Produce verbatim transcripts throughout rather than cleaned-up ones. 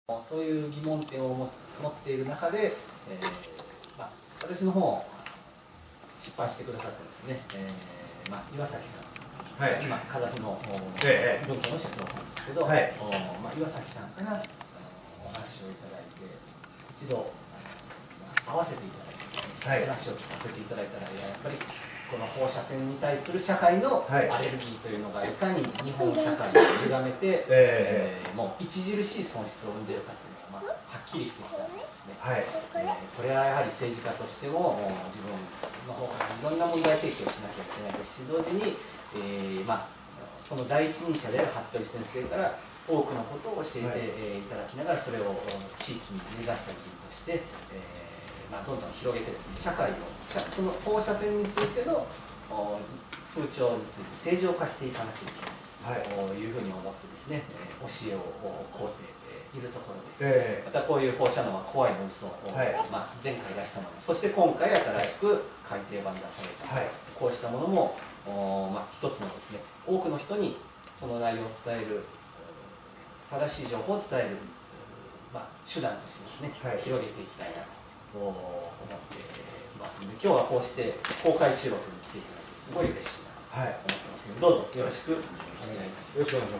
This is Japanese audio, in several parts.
そういう疑問点を持っている中で、えーまあ、私の方を出版してくださってですね、えーまあ、岩崎さん、はい、今風日の文庫の社長さんですけど、はい、まあ、岩崎さんからお話をいただいて一度合わせていただいてですね、はい、話を聞かせていただいたら、やっぱりこの放射線に対する社会のアレルギーというのがいかに日本社会を歪めて、えー、もう著しい損失を生んでいるかというのが、まあ、はっきりしてきたんですね、はい、えー、これはやはり政治家としても自分の方からいろんな問題提起をしなきゃいけないですし、同時に、えーまあ、その第一人者である服部先生から多くのことを教えていただきながら、それを地域に根ざした議員として、えーまあ、どんどん広げてですね、社会をその放射線についての風潮について正常化していかなきゃいけないというふうに思ってですね、教えを請うているところで、またこういう放射能は怖いの嘘を、はい、まあ、前回出したもの、そして今回新しく改訂版出された、はい、こうしたものも、まあ、一つのですね、多くの人にその内容を伝える、正しい情報を伝える、まあ、手段としてですね、はい、広げていきたいなと思っていますので、今日はこうして公開収録に来ていただいてすごい嬉しいなと思ってますので、どうぞよろしくお願いいたします。よろしくお願いします。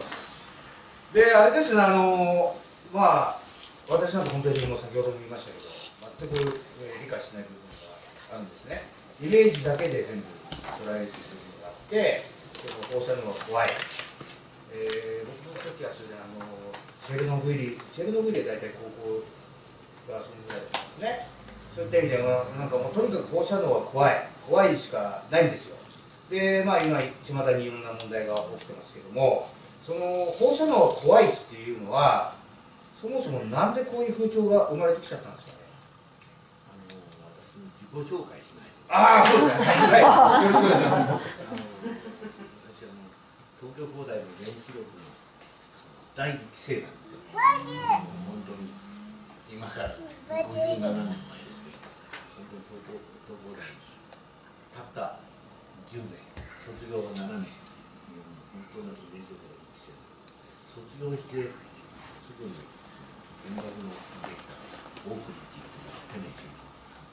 で、あれですね、あのまあ私なんか本当にもう先ほども言いましたけど、全く、えー、理解しない部分があるんですね。イメージだけで全部捉えている部分があって、放射能が怖い。えー、僕の時はそれであのチェルノブイリ、チェルノブイリは大体高校がそのぐらいだったんですね。そういった意味では、なんかもうとにかく放射能は怖い、怖いしかないんですよ。で、まあ今、巷にいろんな問題が起きてますけども、その放射能が怖いっていうのは、そもそもなんでこういう風潮が生まれてきちゃったんですかね。 あの私の自己紹介しないと。 ああ、そうですね。はい、よろしくお願いします。 私あの東京工大の原子力の第一期生なんですよ。本当に今からごじゅうななねんまえですけど、本当に東京東工大にたったじゅうねん、卒業はななねん、本当の原子力のいっきせい、卒業してすぐに原爆のできたオークリーっていうテネシー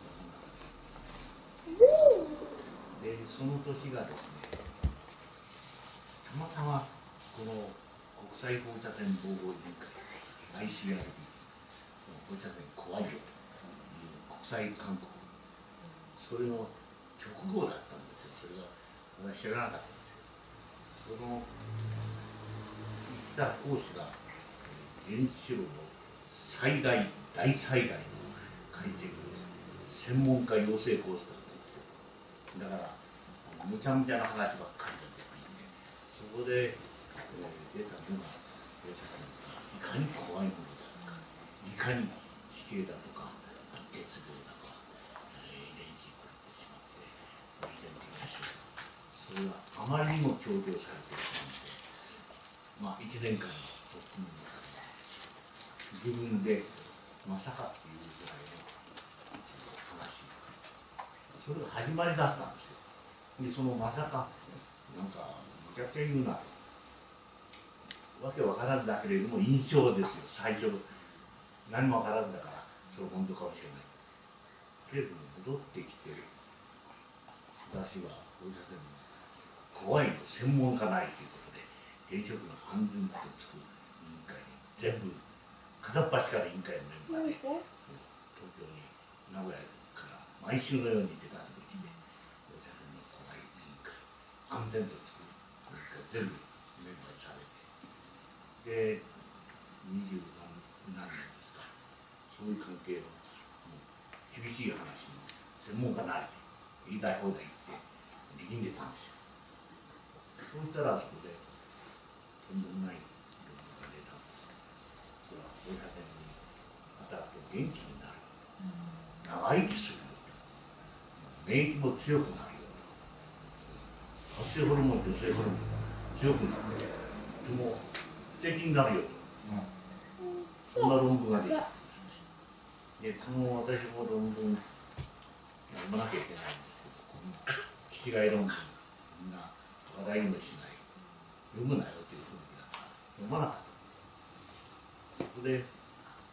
ので、その年がですね、たまたまこの国際放射線防護委員会 アイシーアールビー 放射線怖いよという国際勧告、それの直後だったんですよ。それが私知らなかったんですよ。その言った講師が原子炉の災害大災害の解析専門家養成コースだったんですよ。だからむちゃむちゃな話ばっかりだったんで、そこで、えー、出たのが放射線いかに怖いものだとか、いかに地形だとか白血病だとか、えー、遺伝子狂ってしまって遺伝的な症状、それがあまりにも強調されていたので、まあいちねんかんの特訓の中で自分でまさかっていうぐらいの話、それが始まりだったんですよ。でそのまさかなんかむちゃくちゃ言うな、わけわからずだけれども印象ですよ。最初何もわからずだからそれ本当かもしれないけれども、戻ってきて私は放射線の怖いの専門家ないということで、原子力の安全とつく委員会に全部片っ端から委員会のメンバーで東京に名古屋から毎週のように出かけてきて、放射線の怖い委員会、安全とつく委員会全部メンバーにされて、で二十何年ですか、そういう関係の厳しい話の専門家なりで言いたい放題言って力んでたんですよ。そうしたらそこでとんでもない論文が出たんです。それは放射線に当たると元気になる、長生きするよ、免疫も強くなるよと、活性ホルモン、女性ホルモンが強くなってとても素敵になるよと、そんな論文が出たんですね。でその私も論文読まなきゃいけないんですけど、こんな気違い論文みんな話題にもしない、読むなよというふうにだから読まなかった。そこで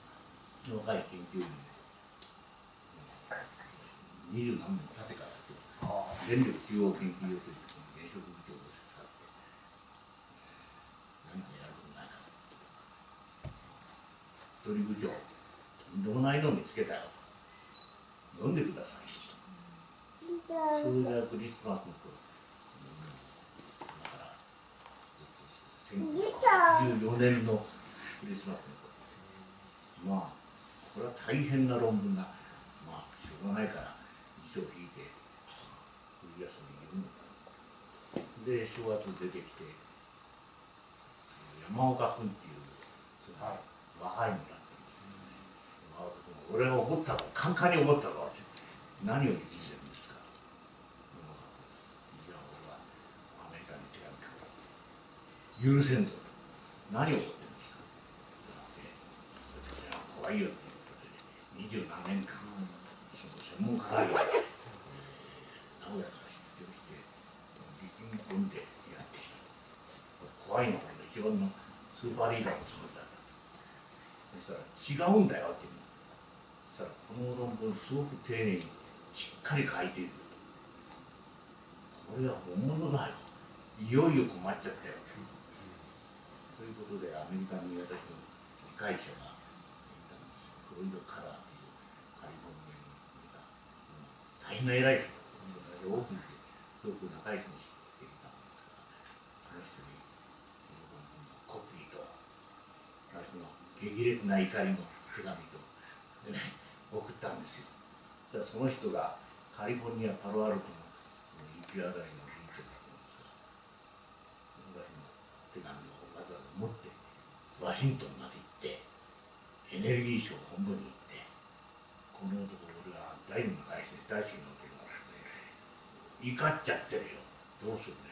若い研究員で二十何年経ってから電力中央研究所というところに現職部長として使って何かやることないか一人部長とんでもないのを見つけたよ読んでくださいよそれがクリスマスの頃だからせんきゅうひゃくはちじゅうよねんのクリスマスの頃まあこれは大変な論文だまあしょうがないから辞書を引いて冬休みに読むからで正月出てきて山岡君っていうその若いのだったんですよね、俺が怒ったのカンカンに怒ったの何を力んでるんですかいや俺はアメリカに手紙書く許せんぞ何を怒ってるんですかだって怖いよっていうことで二十何年間その専門家がいる名古屋から出張して力み込んでやってきた怖いのが一番のスーパーリーダーのつもりだったそしたら違うんだよって言うのそしたらこの論文すごく丁寧にしっかり書いているこれは本物だよいよいよ困っちゃったよということでアメリカに私の理解者がいたんですよフロイド・カラーというカリフォルニアにいた大変な偉い人オープンですごく仲良しにしていたんですがその人にコピーと私の激烈な怒りの手紙と、ね、送ったんですよだその人がカリフォルニア・パロアルトのイピア大の理事長だったんですが私の手紙をわざわざ持ってワシントンまで行ってエネルギー省本部に行ってこの男俺は大の仲良しで大好きな男が怒っちゃってるよどうするね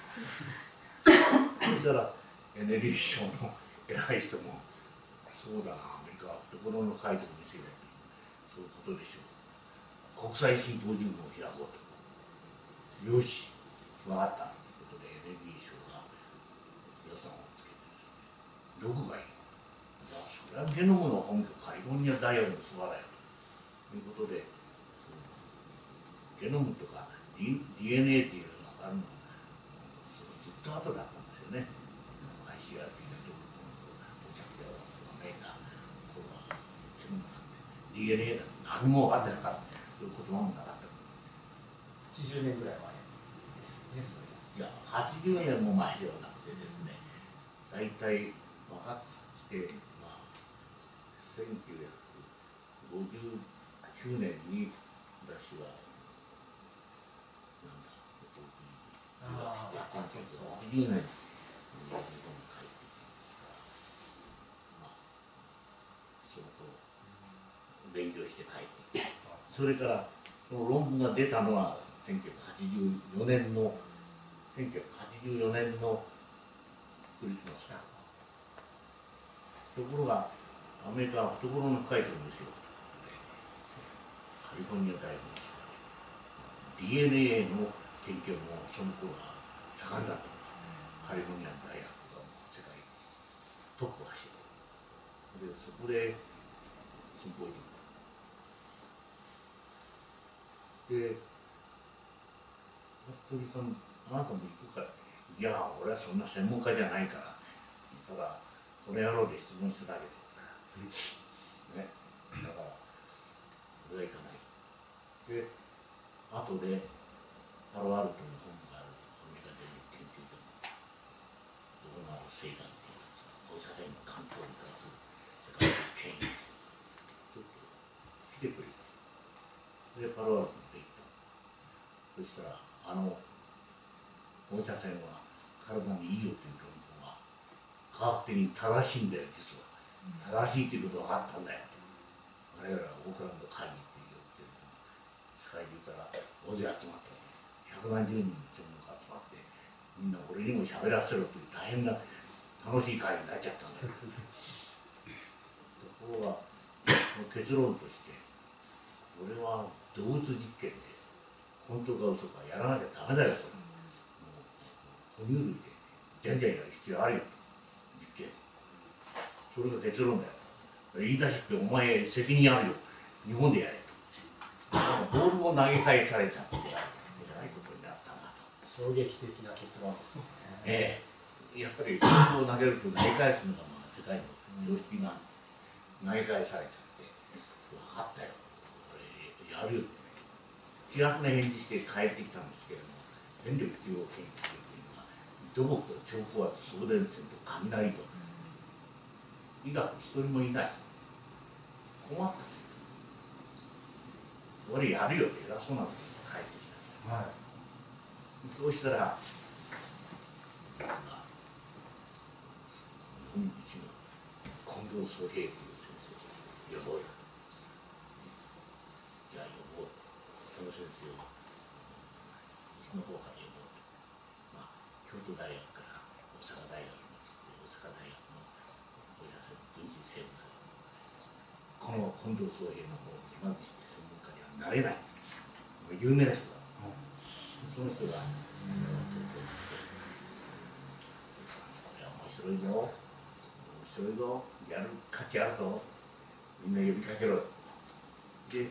そしたらエネルギー省の偉い人もそうだなアメリカは懐の深いとこ見せようというそういうことでしょう国際シンポジウムを開こうとよし分かったということでエネルギー省が予算をつけてですねどこがいいじゃあそれはゲノムの本拠カリフォルニア大学のそばだよということでゲノムとか ディーエヌエー っていうのが分かるのはずっと後だったんですよね アイシーアールティー がどこお茶でメーターこれはゲノムなんて ディーエヌエー だ何も分かってなかったそういう言葉もなかったはちじゅうねんぐらい前ですねそれいやはちじゅうねんも前ではなくてですね大体分かってまあせんきゅうひゃくごじゅうきゅうねんに私はなんだ留学してせんきゅうひゃくはちじゅうねんに日本に帰ってきたんですがまあその頃勉強して帰ってきてそれからその論文が出たのはせんきゅうひゃくはちじゅうよねんのせんきゅうひゃくはちじゅうよねんのクリスマスだところがアメリカは懐の深いところですよカリフォルニア大学の ディーエヌエー の研究もその頃は盛んだったんですカリフォルニア大学がもう世界トップを走るでそこでシンポジウムで服部さんあなたも行くからいや俺はそんな専門家じゃないからただこの野郎で質問しただけで、ね、だから俺は行かないで後でパロアルトの本部があるアメリカ電力研究所のドーナーセイダンっていう放射線の環境に関する世界的権威ちょっと来てくれたでパロアルトまで行ったそしたらあの放射線は体にいいよという論文は科学的に正しいんだよ実は正しいということが分かったんだよ我々はオークランド会議っていう世界中から大勢集まった百何十人の専門家集まってみんな俺にも喋らせろという大変な楽しい会になっちゃったんだよところが結論として俺は動物実験で本当か嘘かやらなきゃダメだよそれ哺乳類でじゃんじゃんやる必要あるよと実験それが結論だよ言い出しっぺ、お前責任あるよ、日本でやれと。ボールを投げ返されちゃって、えらいことになったなと。 衝撃的な結論ですね。 ええ、やっぱりボールを投げると投げ返すのがまあ世界の常識が投げ返されちゃって、分かったよ、これやるよ。気楽な返事して帰ってきたんですけれども、電力中央研究所というのは、土木と超高圧、送電線と雷と、医学一人もいない。困った。俺やるよって偉そうなこと帰ってきた。はい、そうしたら、日本一の近藤宗平という先生を呼ぼうよと。じゃあ呼ぼう。その先生をうちの方から呼ぼうと。まあ、京都大学から大阪大学に移って、大阪大学の放射線分子生物学。この近藤宗平の方を山口で専門家にはなれない。有名な人だ。その人が、うん、これは面白いぞ。面白いぞ。やる価値あるぞ。みんな呼びかけろ。で、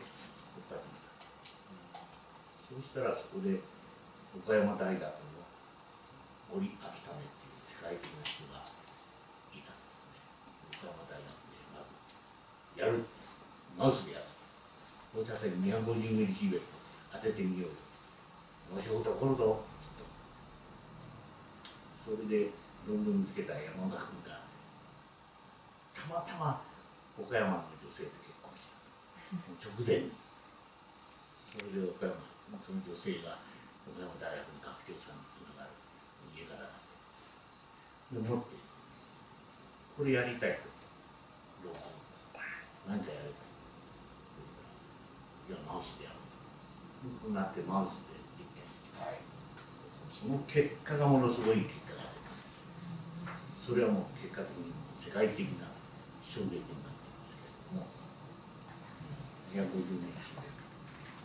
そうしたらそこで岡山大学の森秋為っていう世界的な人がいたんですね。岡山大学でまずやる、マウスでやる。放射線にひゃくごじゅうミリシーベルト当ててみようよ。面白いこと起こるぞ。それで論文見つけた山岡君がたまたま岡山の女性と結婚した。直前に。それで岡山、その女性が岡山大学の学長さんにつながる家柄だと。で、思って、これやりたいと。論文何かやりたい。そしたら、いや、マウスでやる。こうなってマウスで実験して、はい、その結果がものすごい結果が出たんです。それはもう結果的に世界的な衝撃になってますけれども、にひゃくごじゅうミリシーベルト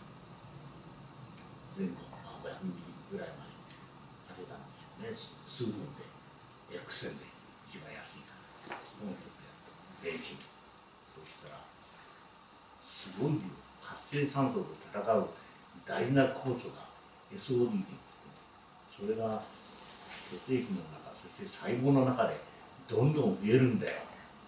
前後、まあ、ごひゃくミリぐらいまで当てたんですよね。数分で X 線で一番安いから、そのちょっとやった電子。そうしたらすごい活性酸素と戦う大事な酵素が エスオーディー って言うんですけど、それが血液の中、そして細胞の中でどんどん増えるんだよ。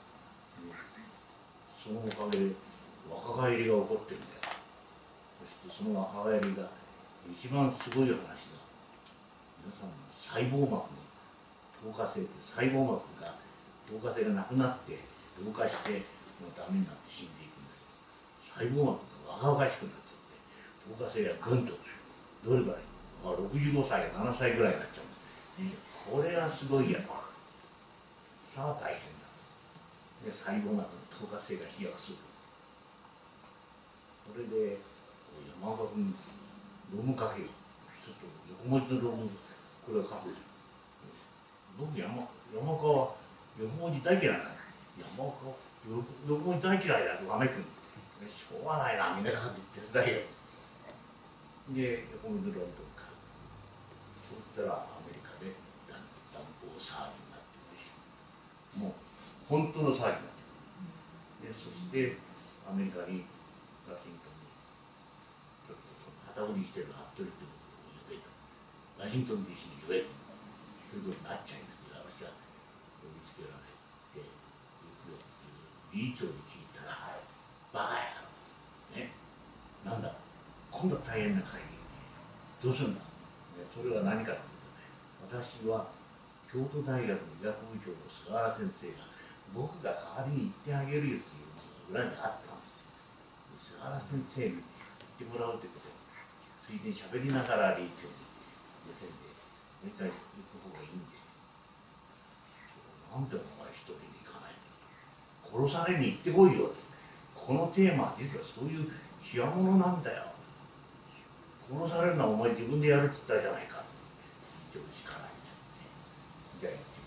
そのおかげで若返りが起こってるんだよ。そしてその若返りが一番すごい話が、皆さんの細胞膜の透過性って、細胞膜が透過性がなくなって老化してもうダメになって死んでいくんだけど、細胞膜が若々しくなっちゃって透過性がぐんとどれぐらい、まあ、ろくじゅうごさいななさいぐらいになっちゃうんです。これはすごいやと。さあ大変だ。で、細胞膜の透過性が飛躍する。それで山岡君論文書けよ。ちょっと横文字の論文これは書く。僕山山岡は横文字大嫌いなの。山岡横文字大嫌いだとわめくん。しょうがないな、みんな書く手伝えよ。で、横文字の論文書く。そうしたらアメリカでだんだん大騒ぎになってるでしょ。もう本当の騒ぎになってる。で、そしてアメリカにワシントンにちょっとその旗振りしてる服部っていうのを呼べと。ワシントン ディーシー に呼べと。そういうことになっちゃいますけど、私は呼びつけられて、行くよっていう理事長に聞いたら、バカやろ。ね。なんだ、今度は大変な会議。どうするんだ。ね、それは何かというと、私は京都大学の医学部長の菅原先生が、僕が代わりに行ってあげるよっていうのが裏にあったんですよ。菅原先生に言ってもらうということを、ついでに喋りながら理事長に言ってんで、もう一回行く方がいいんで、なんでお前一人に行かないんだと。殺されに行ってこいよと。このテーマは実はそういう極物なんだよ。殺されるのはお前自分でやるって言ったじゃないか。一応力入れちゃって。じゃあ行って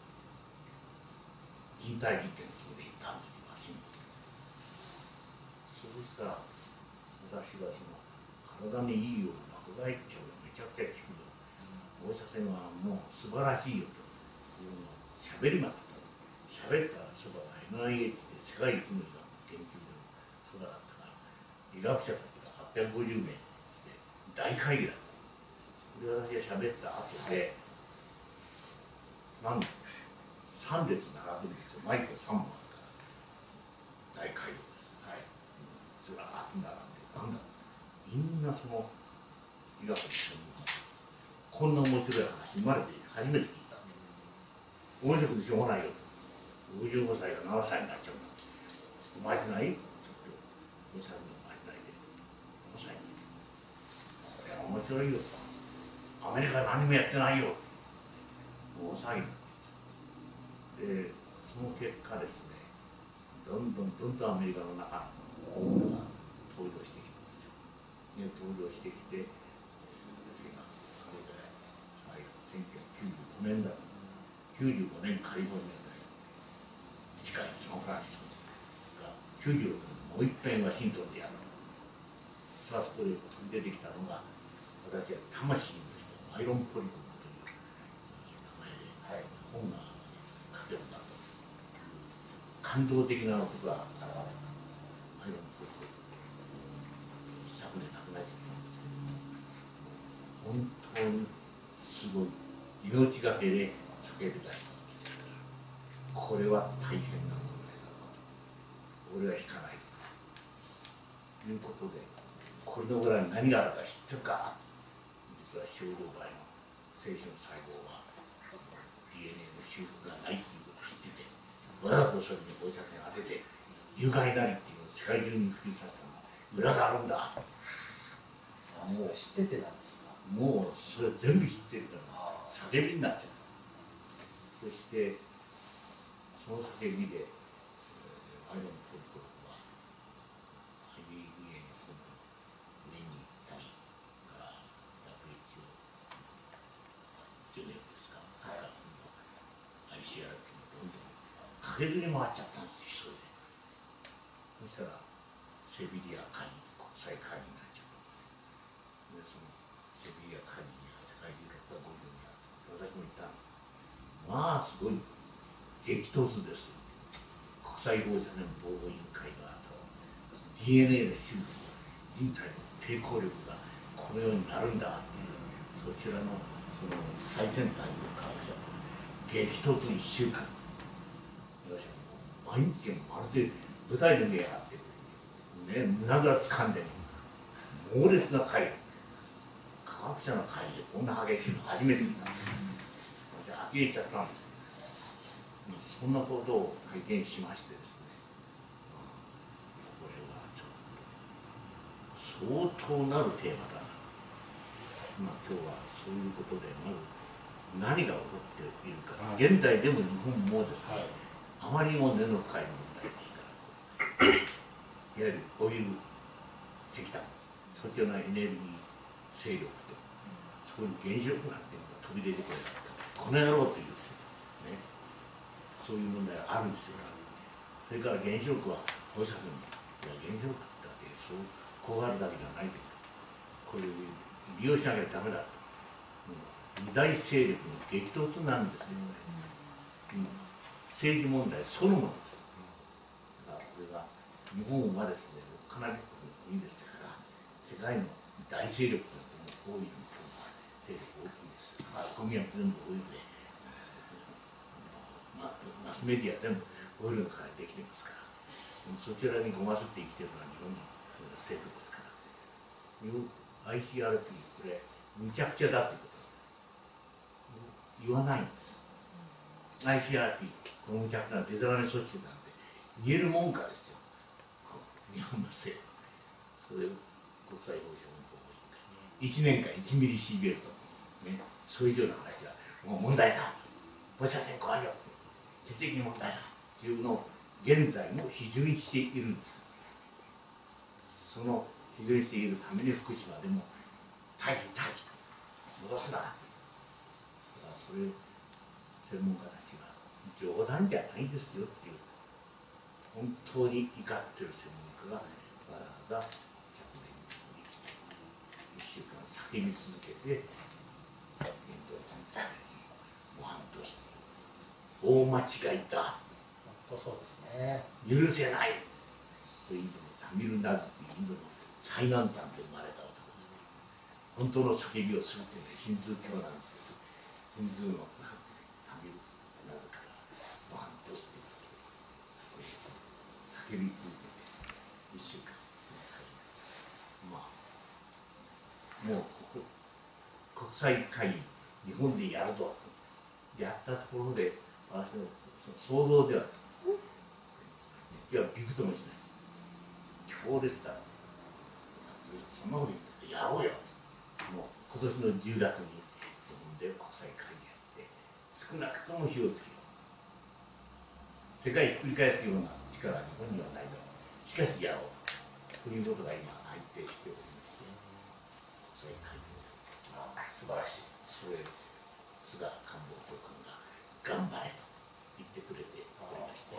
くる。人体実験にそれで行ったんですよ、ワシントン。そうしたら、私はその体にいいような爆買いっちゃうがめちゃくちゃ効くよ。放射線はもう素晴らしいよというのをしゃべりまくった。 喋ったそばが エヌアイエイチ で世界一の医学研究所のそばだったから、医学者たちがはっぴゃくごじゅうめいで大会議だった。で私が喋った後でなんさん列並ぶんですよ。マイクがさんぼんあるから大会議です、はい、ずらーっと並んで、なんだみんなその医学の専門家、こんな面白い話生まれて初めて聞いた。面白くてしょうがないよ。ろくじゅうごさいがななさいになっちゃうんだ。おまじないちょっとお茶のおまじないでななさいにこれは面白いよ。アメリカ何もやってないよ。大騒ぎになってで、その結果ですね、どんどんどんどんアメリカの中のものが登場してきたんですよ。で登場してきて、私があれでせんきゅうひゃくきゅうじゅうごねんだきゅうじゅうごねんカリフォルニア大学、近いサンフランシスコがきゅうじゅうろくねんもう一遍ワシントンでやる。さあそこで飛び出てきたのが、私は魂の人アイロンポリコンという名前で本が書けるんだという感動的なことが現れた。アイロンポリコン一昨年亡くなっちゃったんですけども、本当にすごい命がけで叫び出したんです。これは大変な問題だと、俺は引かないということで、これの裏に何があるか知ってるか。実は小動脈の精子の細胞は ディーエヌエー の修復がないということを知ってて、わざとそれに放射線を当てて有害なりっていうのを世界中に普及させたの裏があるんだ。 もう知っててなんですか。 もうそれ全部知ってるから叫びになっちゃった。そしてその叫びで、アイロンポリコンは アイビービーエー の本部に行ったりから ダブリューエイチオー ジュネーブですか、はい、アイシーアールピー のどんどん駆けずり回っちゃったんですよ、一人で。そしたらセビリア会議、国際会議になっちゃったんです。でそのセビリア会議には世界中ろっぴゃくごじゅうにんあって、私も行ったんです。まあすごい激突です。国際放射線防護委員会側と ディーエヌエー の修復、人体の抵抗力がこのようになるんだっていう、そちらのその最先端の科学者と激突いっしゅうかん、私はもう毎日まるで舞台の上にあって、ね、胸ぐらつかんで猛烈な会議、科学者の会議でこんな激しいの初めて見たんです。呆れちゃったんです。そんなことを体験しましてですね、これはちょっと相当なるテーマだな。まあ今日はそういうことで、まず何が起こっているか、現在でも日本もですね、あまりにも根の深い問題ですから、いわゆるオイル石炭、そちらのエネルギー勢力と、そういう原子力なんていうのが飛び出てこなかった、この野郎というですね、そういう問題があるんですよ。それから原子力は放射線、いや原子力だけそうこうあるだけじゃないけど、これを利用しなきゃダメだと、うん、二大勢力の激突なんですよ、うん、政治問題そのものです。だからこれが日本はですね、かなりいいですから、世界の大勢力というのは多いのが勢力大きいです。マスコミは全部オイルで、まあ、マスメディア全部オイルのからできてますから、そちらにごますって生きてるのは日本の政府ですから、アイシーアールピー これむちゃくちゃだってこと言わないんです。アイシーアールピー このむちゃくちゃなデザイン組織なんて言えるもんかですよ、日本の政府。それを国際放射能防護委員会いちねんかんいちミリシーベルト、ね、それ以上の話はもう問題だ、放射線怖いよ、徹底的に問題だというのを現在も批准しているんです。その批准しているために福島でも退避退避戻すな、それ専門家たちが冗談じゃないですよっていう、本当に怒ってる専門家がわざわざ昨年に来ていっしゅうかん叫び続けて、ご飯と大間違いだ、 当そうですね。 許せないとインドのタミルナドというインドの最南端で生まれた男です。本当の叫びをするというのはヒンズー教なんですけど、ヒンズーのタミルナドからバンとして叫び続けていっしゅうかん、まあもうここ国際会議日本でやるぞとやったところで、私のその想像では、いやびくともしない、強烈だ、そんなこと言ってやろうよ、もう今年のじゅうがつに日本で国際会議やって少なくとも火をつけよう、世界ひっくり返すような力は日本にはないだろう、しかしやろうということが今内定しておりまして、国際会議を素晴らしいです。それ菅官房長官が頑張れと言ってくれておりまして、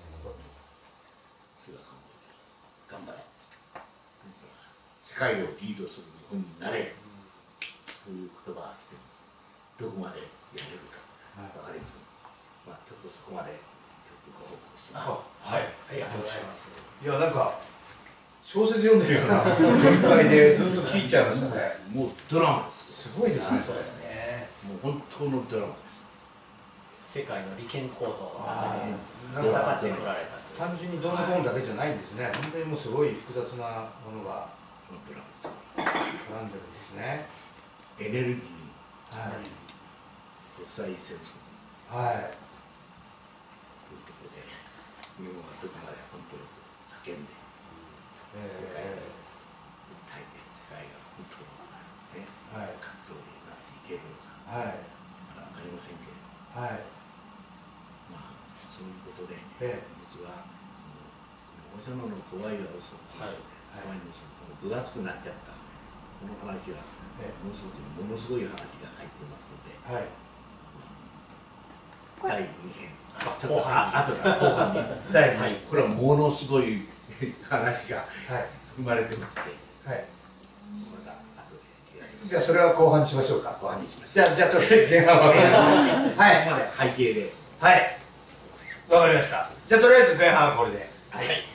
菅官房長官頑張れ、世界をリードする日本になれという言葉が来てます。どこまでやれるか分かりません。まあちょっとそこまでちょっとご報告します。 はい、 ありがとうございます。 いや、なんか小説読んでるような展開でずっと聞いちゃいましたね。 もうドラマです。 すごいですね。 そうですね。 もう本当のドラマです。 世界の利権構造の中でなんか戦ってこられたという。 単純にどうのこうのだけじゃないんですね。本当にもうすごい複雑なものがドラマ絡んでるんですね。 エネルギー、 はい。 国際戦争はい。 ということで、日本はどこまで本当に叫んで、世界を訴えて、世界が本当の、ね、 はい、 格闘になっていけるのか、 はい、 まだ分かりませんけれども、 はい、 まあ、そういうことで、 ええ、 実は、お茶のの怖いが嘘、怖いの嘘、分厚くなっちゃった、この話は、ものすごくものすごい話が入ってますので、 はい、 だいに編、 後半、 あとから後半に、だいに、これはものすごい話が含まれてまして、 はい、 また後でやります。 じゃあそれは後半にしましょうか。 後半にしましょう。 じゃあ、じゃあとりあえず前半は。はい。 ここまで背景で。 はい。わかりました。じゃあとりあえず前半はこれで。 はい。